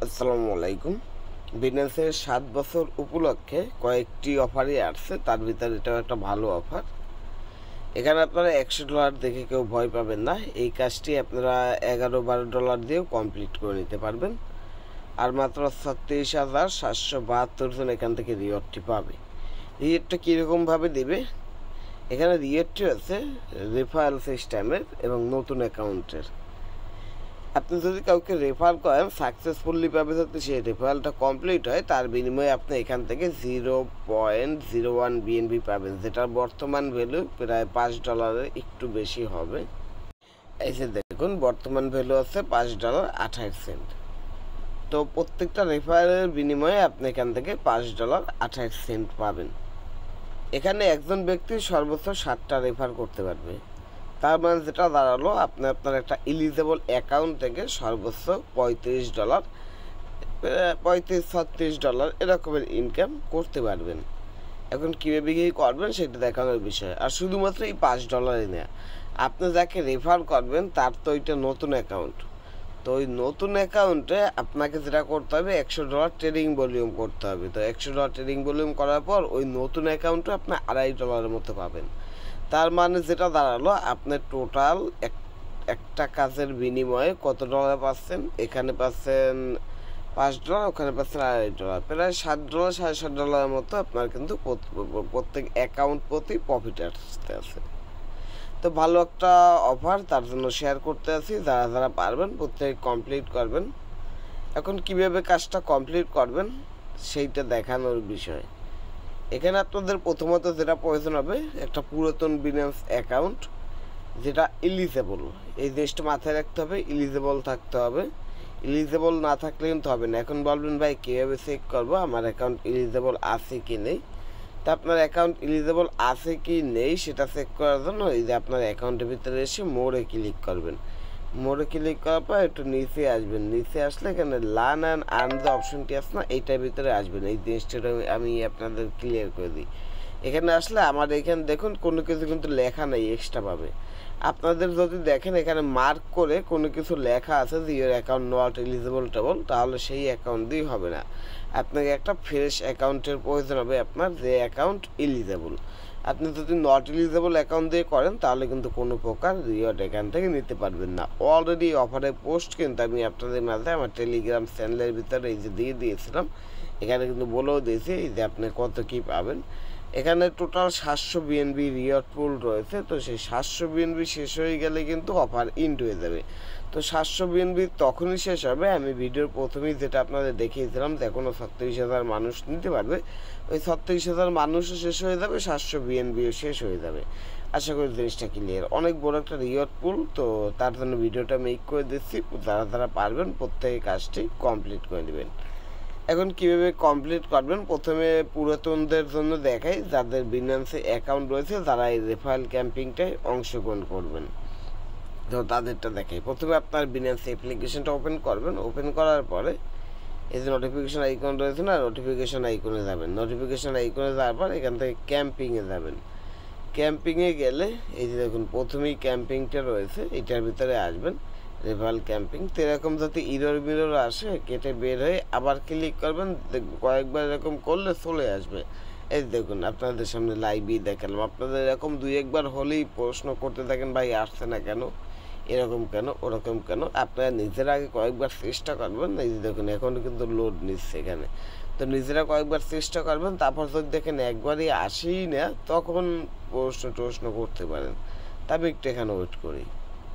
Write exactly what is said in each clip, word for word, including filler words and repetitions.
আসসালামু আলাইকুম। বিজনেসের সাত বছর উপলক্ষে কয়েকটি অফারই আসছে, তার ভিতরে এটাও একটা ভালো অফার। এখানে আপনারা একশো ডলার দেখে কেউ ভয় পাবেন না। এই কাজটি আপনারা এগারো বারো ডলার দিয়েও কমপ্লিট করে নিতে পারবেন। আর মাত্র ছত্রিশ হাজার সাতশো বাহাত্তর জন এখান থেকে রিওয়ার্ডটি পাবে। রিওয়ার্ডটা কীরকমভাবে দেবে? এখানে রিওয়ার্ডটি আছে রেফারেল সিস্টেমের এবং নতুন অ্যাকাউন্টের। আপনি যদি কাউকে রেফার করেন, সাকসেসফুলি পাবে যাতে সেই রেফারেলটা কমপ্লিট হয়, তার বিনিময়ে আপনি এখান থেকে zero point zero one BNB পাবেন, যেটার বর্তমান ভ্যালু প্রায় পাঁচ ডলারের একটু বেশি হবে। এই যে দেখুন, বর্তমান ভ্যালু আছে পাঁচ ডলার আঠাশ সেন্ট। তো প্রত্যেকটা রেফারেলের বিনিময়ে আপনি এখান থেকে পাঁচ ডলার আঠাশ সেন্ট পাবেন। এখানে একজন ব্যক্তি সর্বোচ্চ সাতটা রেফার করতে পারবে। তার মানে যেটা দাঁড়ালো, আপনি আপনার একটা এলিজেবল অ্যাকাউন্ট থেকে সর্বোচ্চ পঁয়ত্রিশ ডলার পঁয়ত্রিশ ছত্রিশ ডলার এরকমের ইনকাম করতে পারবেন। এখন কীভাবে কী করবেন সেটা দেখানোর বিষয়। আর শুধুমাত্র এই পাঁচ ডলারই নেয়, আপনি যাকে রেফার করবেন তার তো ওইটা নতুন অ্যাকাউন্ট। তো ওই নতুন অ্যাকাউন্টে আপনাকে যেটা করতে হবে, একশো ডলার ট্রেডিং ভলিউম করতে হবে। তো একশো ডলার ট্রেডিং ভলিউম করার পর ওই নতুন অ্যাকাউন্টে আপনি আড়াই ডলারের মতো পাবেন। তার মানে যেটা দাঁড়ালো, আপনি টোটাল এক একটা কাজের বিনিময়ে কত ডলার পাচ্ছেন? এখানে পাচ্ছেন পাঁচ ডলার, ওখানে পাচ্ছেন আড়াই ডলার, প্রায় সাত ডলার সাড়ে সাত ডলারের মতো আপনার কিন্তু প্রত্যেক অ্যাকাউন্ট প্রতি প্রফিট আসতে আছে। তো ভালো একটা অফার, তার জন্য শেয়ার করতে আছি। যারা যারা পারবেন প্রত্যেকে কমপ্লিট করবেন। এখন কিভাবে কাজটা কমপ্লিট করবেন সেইটা দেখানোর বিষয়। এখানে আপনাদের প্রথমত যেটা প্রয়োজন হবে, একটা পুরাতন বিজনেস অ্যাকাউন্ট যেটা এলিজেবল। এই জিনিসটা মাথায় রাখতে হবে, এলিজেবল থাকতে হবে। এলিজেবল না থাকলে কিন্তু হবে না। এখন বলবেন ভাই কীভাবে চেক করবো আমার অ্যাকাউন্ট এলিজেবল আছে কি নেই? তা আপনার অ্যাকাউন্ট এলিজেবল আছে কি নেই সেটা চেক করার জন্য এই যে আপনার অ্যাকাউন্টের ভিতরে এসে মোড়ে ক্লিক করবেন। মোড়ে ক্লিক করার পর একটু নিচে আসবেন। নিচে আসলে এখানে লার্ন অ্যান্ড আর্ন যে অপশনটি আছে না, এইটার ভিতরে আসবেন। এই জিনিসটা আমি আপনাদের ক্লিয়ার করে দিই। এখানে আসলে আমার এখানে দেখুন কোনো কিছু কিন্তু লেখা নেই, এক্সট্রা পাবে। আপনাদের যদি দেখেন এখানে মার্ক করে কোনো কিছু লেখা আছে যে your account not eligible table, তাহলে সেই অ্যাকাউন্ট দিয়ে হবে না। আপনাকে একটা ফ্রেশ অ্যাকাউন্টের প্রয়োজন হবে, আপনার যে অ্যাকাউন্ট এলিজেবল। আপনি যদি নট এলিজেবল অ্যাকাউন্ট দিয়ে করেন তাহলে কিন্তু কোনো প্রকার রিওয়ার্ড এখান থেকে নিতে পারবেন না। অলরেডি অফারের পোস্ট কিন্তু আমি আপনাদের মাঝে আমার টেলিগ্রাম চ্যানেলের ভিতরে এই যে দিয়ে দিয়েছিলাম। এখানে কিন্তু বলেও দিয়েছি এই যে আপনি কত কী পাবেন। এখানে টোটাল সাতশো বিএনবি রিওয়ার্ড পুল রয়েছে। তো সেই সাতশো বিএনবি শেষ হয়ে গেলে কিন্তু অফার ইন্ড হয়ে যাবে। তো সাতশো বিএনবি তখনই শেষ হবে, আমি ভিডিওর প্রথমেই যেটা আপনাদের দেখিয়েছিলাম যে এখনও ছত্রিশ হাজার মানুষ নিতে পারবে। ওই ছত্রিশ হাজার মানুষও শেষ হয়ে যাবে, সাতশো বিএনবিও শেষ হয়ে যাবে। আশা করি জিনিসটা ক্লিয়ার। অনেক বড় একটা রিওয়ার্ড পুল, তো তার জন্য ভিডিওটা মেক করে দিচ্ছি। যারা যারা পারবেন প্রত্যেকে কাজটি কমপ্লিট করে নেবেন। এখন কিভাবে কমপ্লিট করবেন, প্রথমে পুরাতনদের জন্য দেখাই, যাদের বিনান্সে অ্যাকাউন্ট রয়েছে যারা এই রেফারেল ক্যাম্পিংটায় অংশগ্রহণ করবেন। তো তাদেরটা দেখাই। প্রথমে আপনার বিনান্স অ্যাপ্লিকেশনটা ওপেন করবেন। ওপেন করার পরে এই যে নোটিফিকেশন আইকন রয়েছে না, নোটিফিকেশন আইকনে যাবেন। নোটিফিকেশন আইকনে যাওয়ার পর এখান থেকে ক্যাম্পিংয়ে যাবেন। ক্যাম্পিংয়ে গেলে এই যে দেখুন প্রথমেই ক্যাম্পিংটা রয়েছে, এটার ভিতরে আসবেন রেফারেল ক্যাম্পিং। তো এরকম যাতে ইরর মিরর আসে, কেটে বের হয়ে আবার ক্লিক করবেন। কয়েকবার এরকম করলে চলে আসবে। এই দেখুন আপনাদের সামনে লাইভই দেখালাম। আপনাদের এরকম দুই একবার হলেই প্রশ্ন করতে থাকেন, ভাই আসছে না কেন, এরকম কেন, ওরকম কেন। আপনারা নিজেরা আগে কয়েকবার চেষ্টা করবেন। এই যে দেখুন এখন কিন্তু লোড নিচ্ছে এখানে। তো নিজেরা কয়েকবার চেষ্টা করবেন, তারপর যদি দেখেন একবারই আসেই না, তখন প্রশ্ন টশ্ন করতে পারেন। তবে একটু এখানে ওয়েট করি।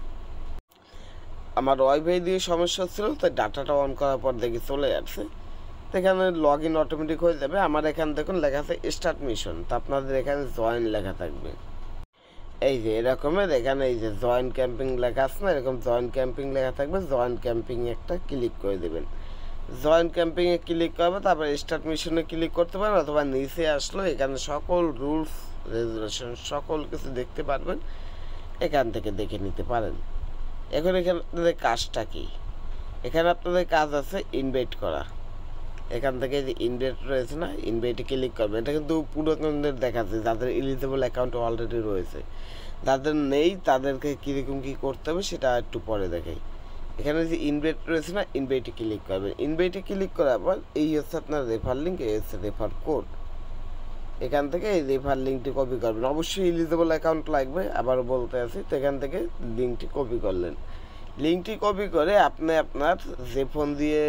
আমার ওয়াইফাই দিয়ে সমস্যা ছিল, তাই ডাটাটা অন করার পর দেখি চলে যাচ্ছে। তো এখানে লগ ইন অটোমেটিক হয়ে যাবে। আমার এখানে দেখুন লেখা আছে স্টার্ট মিশন, তো আপনাদের এখানে জয়েন লেখা থাকবে। এই যে এরকমের এখানে এই যে জয়েন ক্যাম্পিং লেখা আছে না, এরকম জয়েন ক্যাম্পিং লেখা থাকবে। জয়েন ক্যাম্পিং একটা ক্লিক করে দেবেন। জয়েন ক্যাম্পিংয়ে ক্লিক করবে, তারপর স্টার্ট মিশনে ক্লিক করতে পারেন, অথবা নিচে আসলো এখানে সকল রুলস রেগুলেশন সকল কিছু দেখতে পারবেন, এখান থেকে দেখে নিতে পারেন। এখন এখানে আপনাদের কাজটা কি? এখানে আপনাদের কাজ আছে ইনভাইট করা। এখান থেকে যে ইনভাইট রয়েছে না, ইনভাইটে ক্লিক করবেন। এটা কিন্তু পুরাতনদের দেখাচ্ছে, যাদের এলিজিবল অ্যাকাউন্ট অলরেডি রয়েছে। যাদের নেই তাদেরকে কীরকম কী করতে হবে সেটা একটু পরে দেখাই। এখানে যে ইনভাইট রয়েছে না, ইনভাইটে ক্লিক করবেন। ইনভাইটে ক্লিক করার পর এই হচ্ছে আপনার রেফার লিঙ্ক, এই হচ্ছে রেফার কোড। এখান থেকে এই রেফার লিঙ্কটি কপি করবেন। অবশ্যই এলিজিবল অ্যাকাউন্ট লাগবে, আবারও বলতে আছি। তো এখান থেকে লিঙ্কটি কপি করলেন। লিঙ্কটি কপি করে আপনি আপনার যে ফোন দিয়ে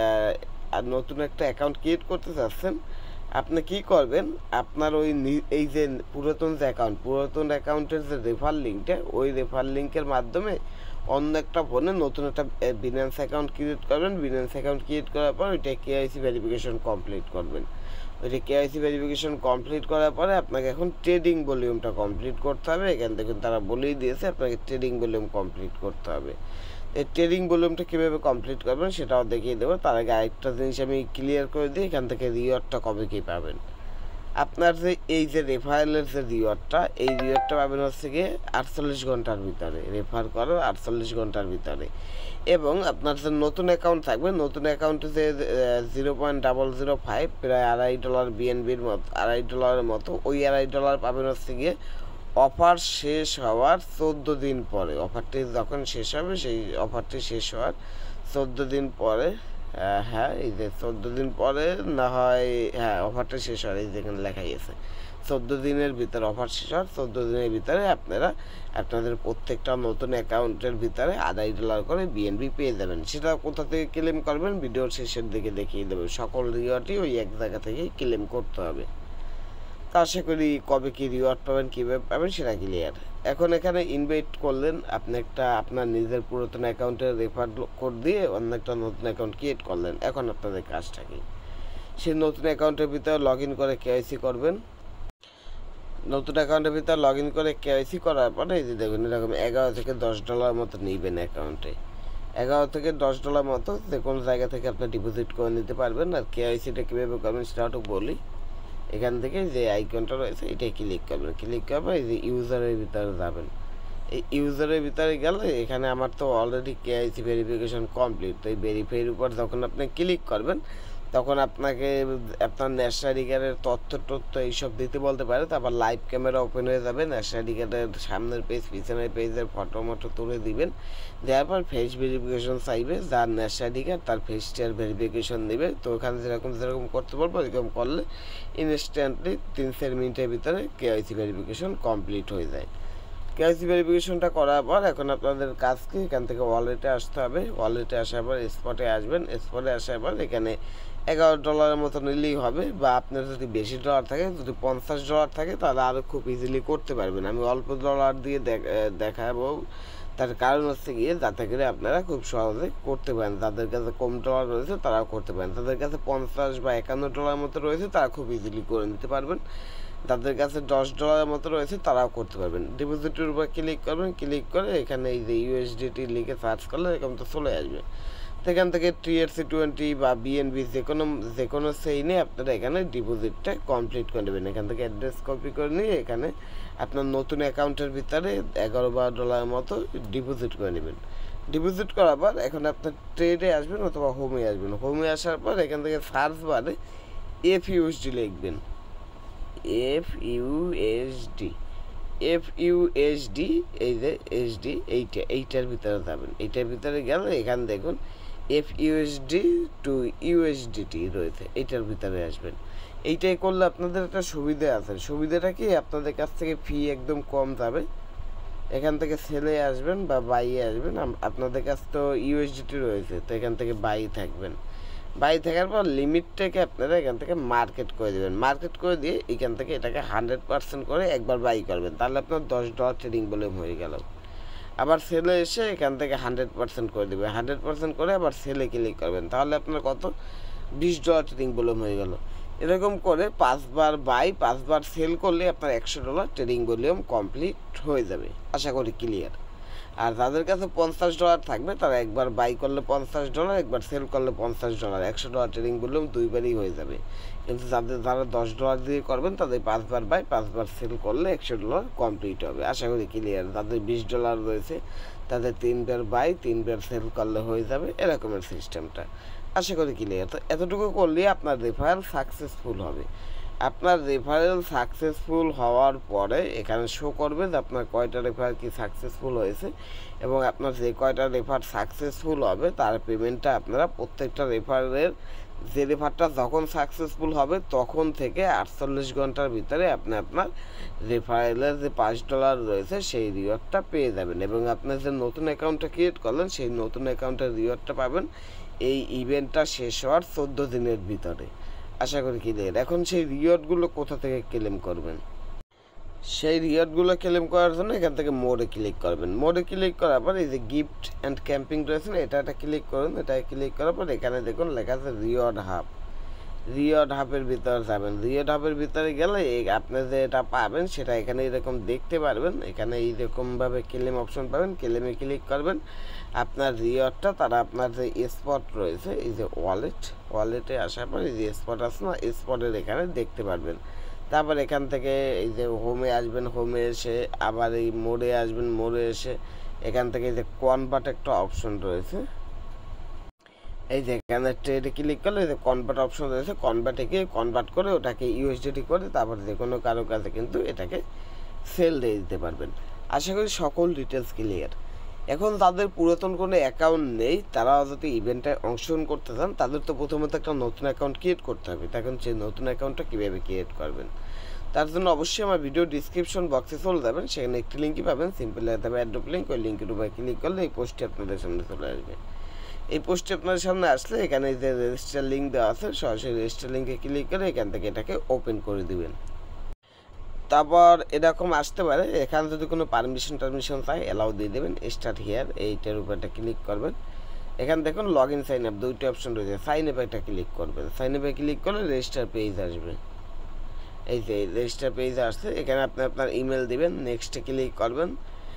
নতুন একটা অ্যাকাউন্ট ক্রিয়েট করতে চাচ্ছেন, আপনি কি করবেন, আপনার ওই এই যে পুরাতন যে অ্যাকাউন্ট, পুরাতন অ্যাকাউন্টের যে রেফার লিঙ্কটা, ওই রেফার লিঙ্কের মাধ্যমে অন্য একটা ফোনে নতুন একটা বিনান্স অ্যাকাউন্ট ক্রিয়েট করবেন। বিনান্স অ্যাকাউন্ট ক্রিয়েট করার পর ওইটা কেওয়াইসি ভেরিফিকেশন কমপ্লিট করবেন। ওইটা কেওয়াইসি ভেরিফিকেশন কমপ্লিট করার পরে আপনাকে এখন ট্রেডিং ভলিউমটা কমপ্লিট করতে হবে। এখান থেকে তারা বলেই দিয়েছে আপনাকে ট্রেডিং ভলিউম কমপ্লিট করতে হবে। এই ট্রেডিং ভলিউমটা কীভাবে কমপ্লিট করবেন সেটাও দেখিয়ে দেবো। তার আগে আরেকটা জিনিস আমি ক্লিয়ার করে দিই, এখান থেকে রিওয়ার্ডটা কবে কী পাবেন। আপনার যে এই যে রেফারেলের যে রিওয়ার্ডটা, এই রিওয়ার্ডটা পাবেন হচ্ছে গিয়ে আটচল্লিশ ঘন্টার ভিতরে, রেফার করার আটচল্লিশ ঘন্টার ভিতরে। এবং আপনার যে নতুন অ্যাকাউন্ট থাকবে, নতুন অ্যাকাউন্টে যে zero point double zero five প্রায় আড়াই ডলার বিএনবির মতো, আড়াই ডলারের মতো, ওই আড়াই ডলার পাবেন হচ্ছে গিয়ে অফার শেষ হওয়ার চোদ্দো দিন পরে। অফারটি যখন শেষ হবে, সেই অফারটি শেষ হওয়ার চোদ্দো দিন পরে, হ্যাঁ এই যে চোদ্দো দিন পরে না হয়, হ্যাঁ অফারটা শেষ হয়, এই যেখানে লেখাই আছে চোদ্দো দিনের ভিতরে অফার শেষ হয়। চোদ্দো দিনের ভিতরে আপনারা আপনাদের প্রত্যেকটা নতুন অ্যাকাউন্টের ভিতরে আড়াই ডলার করে বিএনবি পেয়ে যাবেন। সেটা কোথা থেকে ক্লেম করবেন ভিডিওর শেষের দিকে দেখিয়ে দেবে। সকল রিওয়ার্ডই ওই এক জায়গা থেকেই ক্লেম করতে হবে। তা আশা করি কবে কী রিওয়ার্ড পাবেন, কীভাবে পাবেন সেটা ক্লিয়ার। এখন এখানে ইনভাইট করলেন, আপনি একটা আপনার নিজের পুরাতন অ্যাকাউন্টের রেফার কোড দিয়ে অন্য একটা নতুন অ্যাকাউন্ট ক্রিয়েট করলেন। এখন আপনাদের কাজটা কি, সেই নতুন অ্যাকাউন্টের ভিতরে লগ ইন করে কেওয়াইসি করবেন। নতুন অ্যাকাউন্টের ভিতরে লগ ইন করে কেওয়াইসি করার পরে এই যে দেখুন এরকম এগারো থেকে দশ ডলার মতো নিবেন অ্যাকাউন্টে। এগারো থেকে দশ ডলার মতো যে কোনো জায়গা থেকে আপনি ডিপোজিট করে নিতে পারবেন। আর কেওয়াইসিটা কীভাবে করবেন সেটা একটু বলি। এখান থেকে যে আইকনটা রয়েছে এটাই ক্লিক করবেন। ক্লিক করবেন এই যে ইউজারের ভিতরে যাবেন। এই ইউজারের ভিতরে গেলে এখানে আমার তো অলরেডি কেওয়াইসি ভেরিফিকেশন কমপ্লিট। তো এই ভেরিফাইয়ের উপর যখন আপনি ক্লিক করবেন তখন আপনাকে আপনার ন্যাশনাল আইডি কার্ডের তথ্য তথ্য এইসব দিতে বলতে পারে। তারপর লাইভ ক্যামেরা ওপেন হয়ে যাবে, ন্যাশনাল আইডি কার্ডের সামনের পেজ পিছনের পেজের ফটো মটো তুলে দিবেন। দেওয়ার পর ফেস ভেরিফিকেশন চাইবে, যার ন্যাশনাল আইডি কার্ড তার ফেসটার ভেরিফিকেশন দেবে। তো ওখানে যেরকম যেরকম করতে বলবো এরকম করলে ইনস্ট্যান্টলি তিন চার মিনিটের ভিতরে কেওয়াইসি ভেরিফিকেশন কমপ্লিট হয়ে যায়। কেওয়াইসি ভেরিফিকেশনটা করার পর এখন আপনাদের কাজ কি, এখান থেকে ওয়ালেটে আসতে হবে। ওয়ালেটে আসার পর স্পটে আসবেন। স্পটে আসার পর এখানে এগারো ডলারের মতো নিলেই হবে, বা আপনার যদি বেশি ডলার থাকে, যদি পঞ্চাশ ডলার থাকে তাহলে আরও খুব ইজিলি করতে পারবেন। আমি অল্প ডলার দিয়ে দেখাবো, তার কারণ হচ্ছে গিয়ে যাতে করে আপনারা খুব সহজে করতে পারেন। যাদের কাছে কম ডলার রয়েছে তারাও করতে পারেন, তাদের কাছে পঞ্চাশ বা একান্ন ডলার মতো রয়েছে তারা খুব ইজিলি করে নিতে পারবেন। তাদের কাছে দশ ডলারের মতো রয়েছে তারাও করতে পারবেন। ডিপোজিটের উপর ক্লিক করবেন। ক্লিক করে এখানে এই যে ইউএসডিটি লিখে সার্চ করলে এরকম তো চলে আসবে। সেখান থেকে টিআরসি টোয়েন্টি বা বিএনবি যে কোনো যে কোনো সেইনে আপনারা এখানে ডিপোজিটটা কমপ্লিট করে নেবেন। এখান থেকে অ্যাড্রেস কপি করে নিয়ে এখানে আপনার নতুন অ্যাকাউন্টের ভিতরে এগারো বারো ডলারের মতো ডিপোজিট করে নেবেন। ডিপোজিট করার পর এখন আপনার ট্রেডে আসবেন অথবা হোমে আসবেন। হোমে আসার পর এখান থেকে সার্চ বারে এফ ইউএসডি লিখবেন। এফ ইউএসডি এফ ইউএসডি এই যে এসডি এইটা এইটার ভিতরে যাবেন। এইটার ভিতরে গেলে এখানে দেখুন এফ ইউএসডি টু ইউএসডিটি রয়েছে, এইটার ভিতরে আসবেন। এইটাই করলে আপনাদের একটা সুবিধা আছে। সুবিধাটা কি, আপনাদের কাছ থেকে ফি একদম কম যাবে। এখান থেকে সেলে আসবেন বা বাইয়ে আসবেন। আপনাদের কাছ তো ইউএসডিটি রয়েছে, তো এখান থেকে বাই থাকবেন। বাই থাকার পর লিমিটটাকে আপনারা এখান থেকে মার্কেট করে দেবেন। মার্কেট করে দিয়ে এখান থেকে এটাকে হান্ড্রেড পার্সেন্ট করে একবার বাই করবেন, তাহলে আপনার দশ ডলার ট্রেডিং ভলিউম হয়ে গেল। আবার সেলে এসে এখান থেকে হান্ড্রেড পার্সেন্ট করে দেবেন। হান্ড্রেড পার্সেন্ট করে আবার সেলে ক্লিক করবেন, তাহলে আপনার কত বিশ ডলার ট্রেডিং ভলিউম হয়ে গেল। এরকম করে পাঁচবার বাই পাঁচবার সেল করলে আপনার একশো ডলার ট্রেডিং ভলিউম কমপ্লিট হয়ে যাবে। আশা করি ক্লিয়ার। আর যাদের কাছে পঞ্চাশ ডলার থাকবে তারা একবার বাই করলে পঞ্চাশ ডলার, একবার সেল করলে পঞ্চাশ ডলার, একশো ডলার ট্রেডিং ভলিউম দুইবারই হয়ে যাবে। কিন্তু যাদের যারা দশ ডলার দিয়ে করবেন তাদের পাঁচবার বাই পাঁচবার সেল করলে একশো ডলার কমপ্লিট হবে। আশা করি ক্লিয়ার। যাদের বিশ ডলার রয়েছে তাদের তিনবার বাই তিনবার সেল করলে হয়ে যাবে, এরকমের সিস্টেমটা। আশা করি ক্লিয়ার। তো এতটুকু করলে আপনার রেফারেল সাকসেসফুল হবে। আপনার রেফারেল সাকসেসফুল হওয়ার পরে এখানে শো করবে যে আপনার কয়টা রেফার কি সাকসেসফুল হয়েছে, এবং আপনার যে কয়টা রেফার সাকসেসফুল হবে তার পেমেন্টটা আপনারা প্রত্যেকটা রেফারের যে রেফারটা যখন সাকসেসফুল হবে তখন থেকে আটচল্লিশ ঘন্টার ভিতরে আপনি আপনার রেফারেলের যে পাঁচ ডলার রয়েছে সেই রিওয়ার্ডটা পেয়ে যাবেন, এবং আপনার যে নতুন অ্যাকাউন্টটা ক্রিয়েট করলেন সেই নতুন অ্যাকাউন্টের রিওয়ার্ডটা পাবেন এই ইভেন্টটা শেষ হওয়ার চোদ্দো দিনের ভিতরে। আশা করি ক্লিয়ার। এখন সেই রিওয়ার্ডগুলো কোথা থেকে ক্লেম করবেন? সেই রিওয়ার্ডগুলো ক্লেম করার জন্য এখান থেকে মোডে ক্লিক করবেন। মোডে ক্লিক করার পর এই যে গিফট অ্যান্ড ক্যাম্পিং রয়েছে না, এটা একটা ক্লিক করুন। এটা ক্লিক করার পর এখানে দেখুন লেখা আছে রিওয়ার্ড হাব। রিওয়ার্ড হাবের ভিতরে যাবেন। রিওয়ার্ড হাবের ভিতরে গেলে আপনি যে এটা পাবেন সেটা এখানে এরকম দেখতে পারবেন। এখানে এইরকমভাবে ক্লেম অপশন পাবেন, ক্লেমে ক্লিক করবেন। আপনার রিওয়ার্ডটা তারা আপনার যে স্পট রয়েছে এই যে ওয়ালেট, ওয়ালেটে আসার পর এই যে স্পট আছে না, স্পটের এখানে দেখতে পারবেন। তারপর এখান থেকে এই যে হোমে আসবেন, হোমে এসে আবার এই মোড়ে আসবেন, মোড়ে এসে এখান থেকে এই যে কনভার্ট একটা অপশন রয়েছে, এই যে এখানে ট্রেডে ক্লিক করলে এই যে কনভার্ট অপশন রয়েছে, কনভার্টে গিয়ে কনভার্ট করে ওটাকে ইউএসডিটি করে তারপর যে কোনো কারো কাছে কিন্তু এটাকে সেল দিয়ে দিতে পারবেন। আশা করি সকল ডিটেলস ক্লিয়ার। এখন তাদের পুরাতন কোনো অ্যাকাউন্ট নেই, তারা যদি ইভেন্টে অংশগ্রহণ করতে চান তাদের তো প্রথমত একটা নতুন অ্যাকাউন্ট ক্রিয়েট করতে হবে। তখন সেই নতুন অ্যাকাউন্টটা কীভাবে ক্রিয়েট করবেন তার জন্য অবশ্যই আমার ভিডিও ডিসক্রিপশন বক্সে চলে যাবেন, সেখানে একটি লিঙ্কই পাবেন, সিম্পল দেবে অ্যাড্রপ লিঙ্ক, ওই লিঙ্কের উপরে ক্লিক করলে এই পোস্টটি আপনাদের সামনে চলে আসবে। এই পোস্টটি আপনাদের সামনে আসলে এখানে যে রেজিস্টার লিঙ্ক দেওয়া আছে সরাসরি রেজিস্টার লিঙ্কে ক্লিক করে এখান থেকে এটাকে ওপেন করে দিবেন। তারপর এরকম আসতে পারে, এখানে যদি কোনো পারমিশন টারমিশন চাই অ্যালাউ দিয়ে দেবেন, স্টার্ট হিয়ার এইটার উপর একটা ক্লিক করবেন। এখানে দেখুন লগ ইন সাইন আপ দুইটা অপশন রয়েছে, সাইন আপে একটা ক্লিক করবেন। সাইন আপে ক্লিক করলে রেজিস্টার পেজ আসবে, এই যে রেজিস্টার পেজ আসছে। এখানে আপনি আপনার ইমেল দিবেন, নেক্সটে ক্লিক করবেন।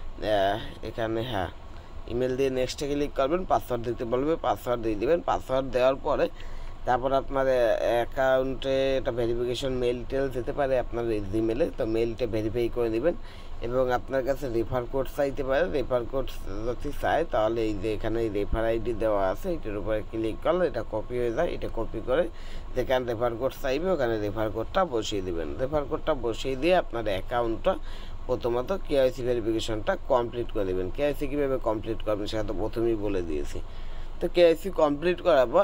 এখানে হ্যাঁ ইমেল দিয়ে নেক্সটে ক্লিক করবেন, পাসওয়ার্ড দিতে বলবে, পাসওয়ার্ড দিয়ে দেবেন। পাসওয়ার্ড দেওয়ার পরে তারপর আপনার অ্যাকাউন্টে একটা ভেরিফিকেশন মেল টেল যেতে পারে আপনার জিমেলে, তো মেলটা ভেরিফাই করে নেবেন। এবং আপনার কাছে রেফার কোড চাইতে পারে, রেফার কোড যদি চায় তাহলে এই যে এখানে রেফার আইডি দেওয়া আছে এটার উপরে ক্লিক করলে এটা কপি হয়ে যায়, এটা কপি করে যেখানে রেফার কোড চাইবে ওখানে রেফার কোডটা বসিয়ে দেবেন। রেফার কোডটা বসিয়ে দিয়ে আপনার অ্যাকাউন্টটা প্রথমত কেওয়াইসি ভেরিফিকেশনটা কমপ্লিট করে দেবেন। কেওয়াইসি কীভাবে কমপ্লিট করবেন সেটা তো প্রথমেই বলে দিয়েছি। তো কেওয়াইসি কমপ্লিট করার পর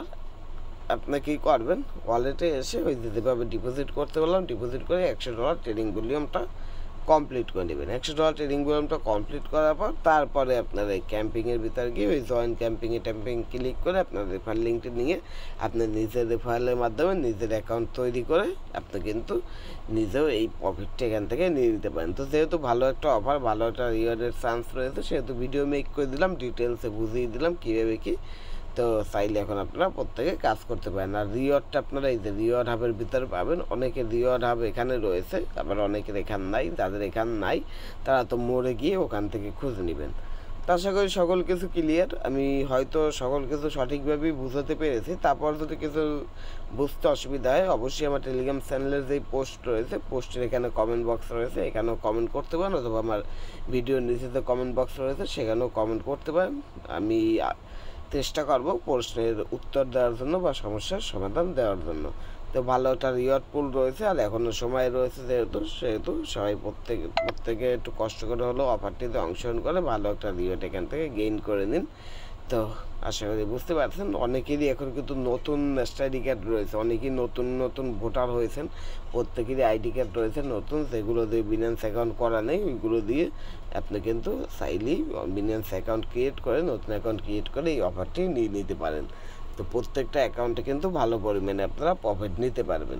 আপনি কী করবেন, ওয়ালেটে এসে ওই যেভাবে ডিপোজিট করতে বললাম ডিপোজিট করে একশো ডলার ট্রেডিং ভলিউমটা কমপ্লিট করে নেবেন। একশো ডলার ট্রেডিং ভলিউমটা কমপ্লিট করার পর তারপরে আপনার এই ক্যাম্পিংয়ের ভিতরে গিয়ে ওই জয়েন ক্যাম্পিংয়ে ট্যাম্পিং ক্লিক করে আপনার রেফার লিঙ্কটি নিয়ে আপনি নিজের রেফারেলের মাধ্যমে নিজের অ্যাকাউন্ট তৈরি করে আপনি কিন্তু নিজেও এই প্রফিটটা এখান থেকে নিয়ে নিতে পারেন। তো যেহেতু ভালো একটা অফার, ভালো একটা রিওয়ার্ডের চান্স রয়েছে সেহেতু ভিডিও মেক করে দিলাম, ডিটেলসে বুঝিয়ে দিলাম কীভাবে কী। তো চাইলে এখন আপনারা প্রত্যেকে কাজ করতে পারেন। আর রিওয়ার্ডটা আপনারা এই যে রিওয়ার্ড হাবের ভিতরে পাবেন, অনেকের রিওয়ার্ড হাব এখানে রয়েছে, আবার অনেকের এখান নাই। যাদের এখান নাই তারা তো মোড়ে গিয়ে ওখান থেকে খুঁজে নেবেন। তো আশা করি সকল কিছু ক্লিয়ার, আমি হয়তো সকল কিছু সঠিকভাবেই বুঝাতে পেরেছি। তারপর যদি কিছু বুঝতে অসুবিধা হয় অবশ্যই আমার টেলিগ্রাম চ্যানেলের যেই পোস্ট রয়েছে পোস্টের এখানে কমেন্ট বক্স রয়েছে, এখানেও কমেন্ট করতে পারেন, অথবা আমার ভিডিওর নিচে যে কমেন্ট বক্স রয়েছে সেখানেও কমেন্ট করতে পারেন। আমি চেষ্টা করব প্রশ্নের উত্তর দেওয়ার জন্য বা সমস্যার সমাধান দেওয়ার জন্য। তো ভালো একটা রিওয়ার্ড পুল রয়েছে আর এখনও সময় রয়েছে যেহেতু সেহেতু সবাই প্রত্যেক প্রত্যেকে একটু কষ্ট করে হলেও অফারটিতে অংশগ্রহণ করে ভালো একটা রিওয়ার্ড এখান থেকে গেইন করে নিন। তো আশা করি বুঝতে পারছেন, অনেকেরই এখন কিন্তু নতুন ন্যাশনাল আইডি কার্ড রয়েছে, অনেকেই নতুন নতুন ভোটার হয়েছেন, প্রত্যেকেরই আইডি কার্ড রয়েছে নতুন, যেগুলো দিয়ে বিনান্স অ্যাকাউন্ট করা নেই ওইগুলো দিয়ে আপনি কিন্তু চাইলেই বিনান্স অ্যাকাউন্ট ক্রিয়েট করে নতুন অ্যাকাউন্ট ক্রিয়েট করে এই অফারটি নিয়ে নিতে পারেন। তো প্রত্যেকটা অ্যাকাউন্টে কিন্তু ভালো পরিমাণে আপনারা প্রফিট নিতে পারবেন।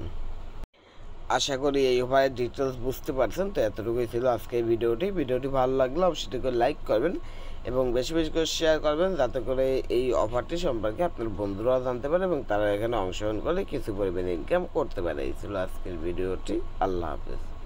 আশা করি এই অফারের ডিটেলস বুঝতে পারছেন। তো এতটুকুই ছিল আজকের ভিডিওটি। ভিডিওটি ভালো লাগলে অবশ্যই করে লাইক করবেন এবং বেশি বেশি করে শেয়ার করবেন, যাতে করে এই অফারটি সম্পর্কে আপনার বন্ধুরাও জানতে পারে এবং তারা এখানে অংশগ্রহণ করে কিছু পরিমাণে ইনকাম করতে পারে। এই ছিল আজকের ভিডিওটি। আল্লাহ হাফেজ।